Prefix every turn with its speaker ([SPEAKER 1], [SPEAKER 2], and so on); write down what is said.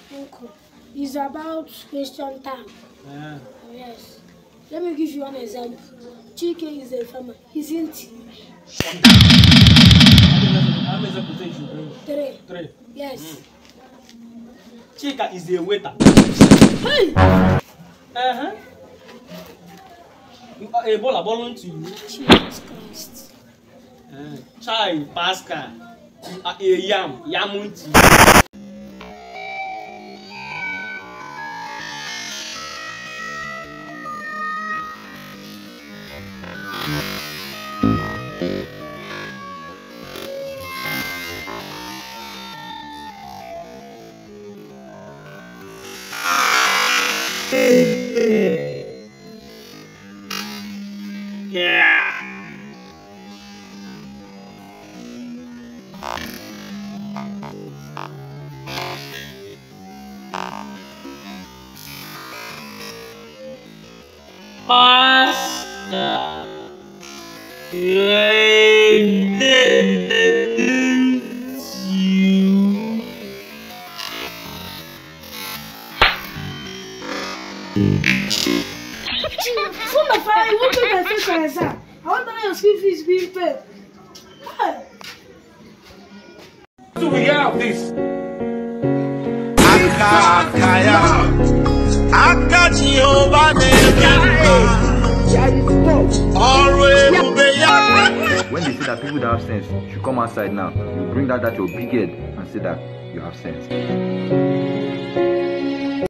[SPEAKER 1] Uncle, it's about question time. Yes. Let me give you an example. Chike is a farmer, isn't he?
[SPEAKER 2] How many examples you bring? Three.
[SPEAKER 1] Yes.
[SPEAKER 2] Chika is a waiter.
[SPEAKER 1] Hey!
[SPEAKER 2] Ebola ball to you.
[SPEAKER 1] Jesus Christ.
[SPEAKER 2] Chai Pascal. A yamunti. Yeah. Pasta.
[SPEAKER 1] Son of fire, you won't make my face for yourself. I want to know your school fees being paid. Hey!
[SPEAKER 2] What do we get out of this?
[SPEAKER 3] When they say that people that have sense should come outside now, you bring that your big head and say that you have sense.